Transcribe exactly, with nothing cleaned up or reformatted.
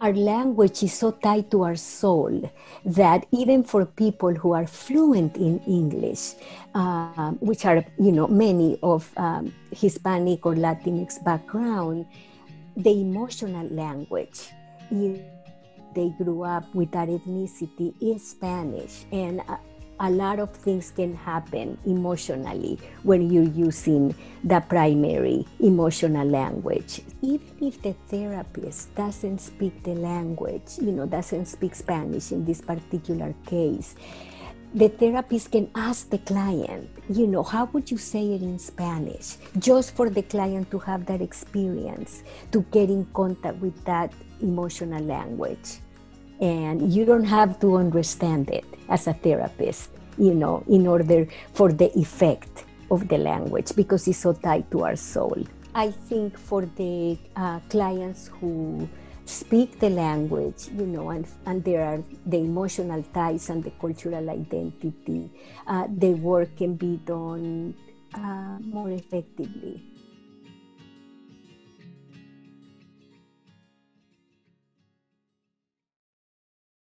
Our language is so tied to our soul that even for people who are fluent in English, um, which are, you know, many of um, Hispanic or Latinx background, the emotional language, if they grew up with that ethnicity, is Spanish. And uh, a lot of things can happen emotionally when you're using the primary emotional language. Even if the therapist doesn't speak the language, you know, doesn't speak Spanish in this particular case, the therapist can ask the client, you know, how would you say it in Spanish? Just for the client to have that experience, to get in contact with that emotional language. And you don't have to understand it as a therapist, you know, in order for the effect of the language, because it's so tied to our soul. I think for the uh, clients who speak the language, you know, and, and there are the emotional ties and the cultural identity, uh, the work can be done uh, more effectively.